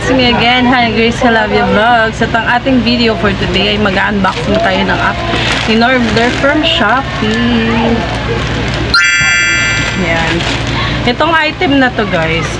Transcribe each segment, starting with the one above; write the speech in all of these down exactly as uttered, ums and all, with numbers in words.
it's me again. Hi, Grace Calavia Vlogs. At ang ating video for today ay mag-unboxing tayo ng app in order from Shopee. Yan. Itong item na to, guys.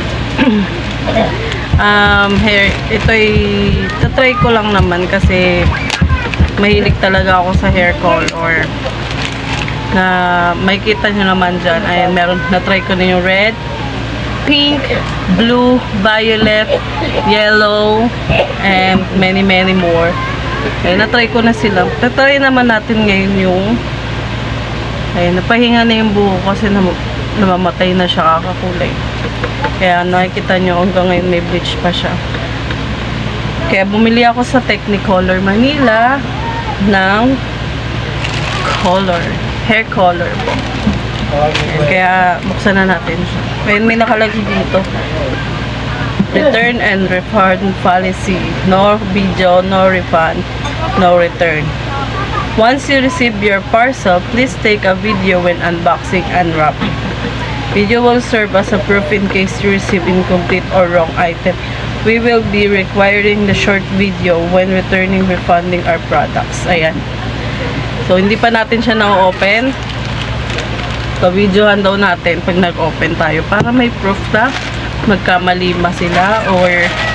um, hair, ito ay tatry ko lang naman kasi mahilig talaga ako sa hair color. Na makikita nyo naman dyan. Ayan, meron, na-try ko na yung red, pink, blue, violet, yellow, and many many more. Ay, na-try ko na sila. Na-try naman natin ngayon yung ay, napahinga na yung buho kasi nam namamatay na siya, kakakulay. Kaya nakikita nyo hanggang ngayon may bleach pa siya. Kaya bumili ako sa Technicolor Manila ng color, hair color po. Kaya buksan na natin siya. May, may nakalagay dito. Return and refund policy. No video, no refund, no return. Once you receive your parcel, please take a video when unboxing and wrapping. Video will serve as a proof in case you receive incomplete or wrong item. We will be requiring the short video when returning refunding our products. Ayan. So, hindi pa natin siya na-open. So, videohan daw natin pag nag-open tayo para may proof na magkamali ba sila or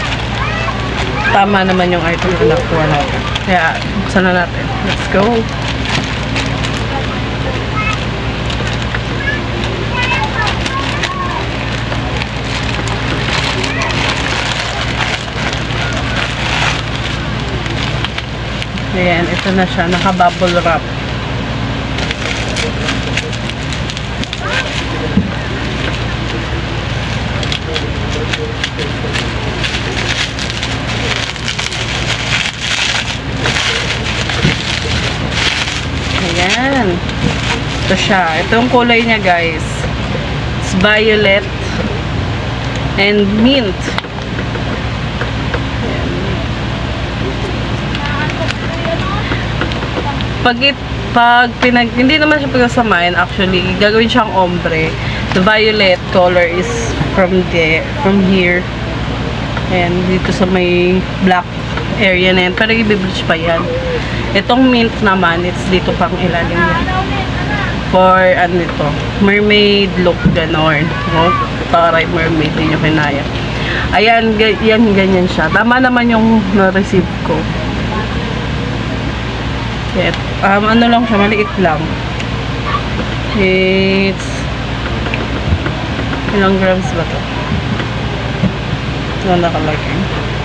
tama naman yung item na nakuha natin. Kaya, buksan na natin. Let's go! Ayan, ito na siya. Naka-bubble wrap. Ayan. Ito siya. Ito yung kulay niya, guys. It's violet and mint. Pag, it, pag pinag, hindi naman siya pagsasamahin, actually, gagawin siyang ombre. The violet color is from there, from here. And dito sa may black area na yan. Pero i-bleach pa yan. Itong mint naman, it's dito pang ilalim yan. For, ano ito, mermaid look, ganon. No? Para mermaid din yung kinaya. Ayan, yan, ganyan siya. Tama naman yung na-receive ko. Yes. Um, ano lang siya, maliit lang. It's ilang grams ba to? Ano nakalagay?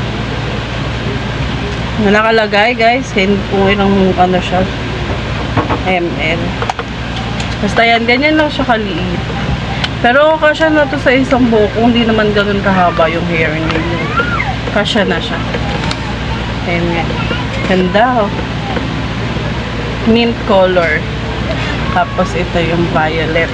Ano nakalagay, guys? Kung ilang ano siya ml. Basta yan, ganyan lang siya kaliit. Pero kasya na to sa isang buhok. Hindi naman ganun kahaba yung hair niya. Kasya na siya. Ayan nga. Ganda, oh. Mint color. Tapos ito yung violet.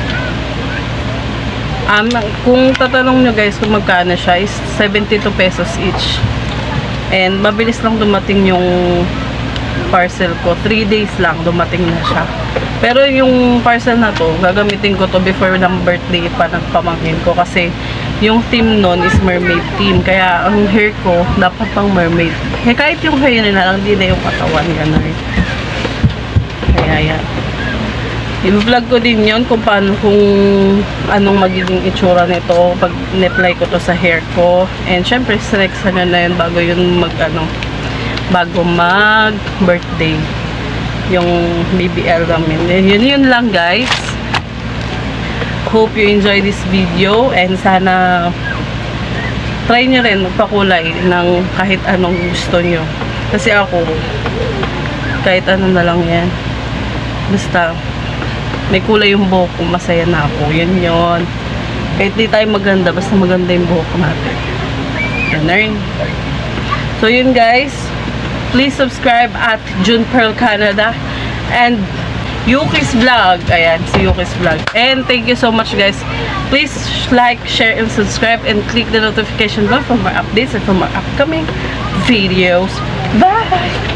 Um, kung tatanong nyo guys kung magkano siya is seventy-two pesos each. And mabilis lang dumating yung parcel ko. three days lang dumating na siya. Pero yung parcel na to, gagamitin ko to before ng birthday pa ng pamangkin ko. Kasi yung theme nun is mermaid theme. Kaya ang hair ko dapat pang mermaid. Eh, kahit yung hair na lang, hindi na yung katawan. Gano'n. Kaya yan. I-vlog ko din yon kung paano, kung anong magiging itsura nito pag ne-apply ko to sa hair ko. And syempre, sinexan nyo na yun bago yun mag, ano, bago mag birthday. Yung B B L namin. And yun yun lang, guys. Hope you enjoy this video. And sana try nyo rin magpakulay ng kahit anong gusto nyo. Kasi ako, kahit ano na lang yan. Basta, may kulay yung buhok ko, masaya na ako. Yan yun. Kahit di tayo maganda, basta maganda yung buhok natin. Ganun. So, yun guys. Please subscribe at June Pearl Canada and Yuki's Vlog. Ayan, si Yuki's Vlog. And thank you so much guys. Please like, share, and subscribe and click the notification bell for more updates and for more upcoming videos. Bye!